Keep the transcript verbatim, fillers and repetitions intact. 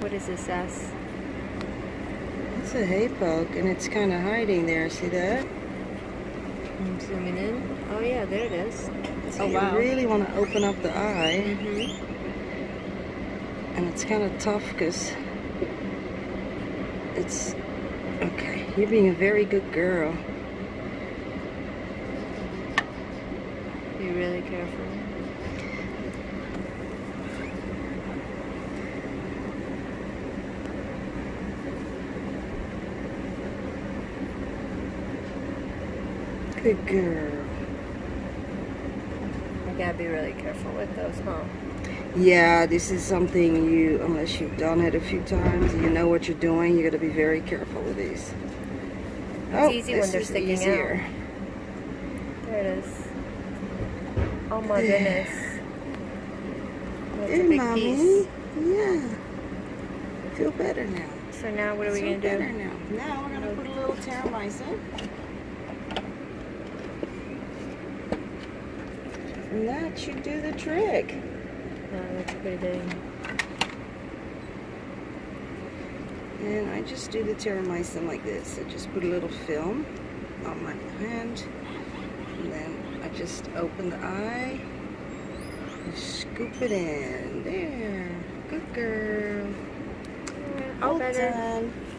What is this, S? It's a hay poke, and it's kind of hiding there. See that? I'm zooming in. Oh yeah, there it is. So oh you wow. really want to open up the eye. Mm-hmm. And it's kind of tough because it's... Okay, you're being a very good girl. Be really careful. Good girl. I gotta be really careful with those, huh? Yeah, this is something you, unless you've done it a few times, you know what you're doing, you gotta be very careful with these. It's oh, easy when they're sticking easier. out. There it is. Oh my goodness. That's Hey, a big mommy. piece. Yeah. Feel better now. So now what are we Feel gonna better do? now. Now we're gonna put a little terramycin. And that should do the trick. Oh, that's pretty. And I just do the terramycin like this. I just put a little film on my hand. And then I just open the eye. And scoop it in. There. Good girl. All All better. done.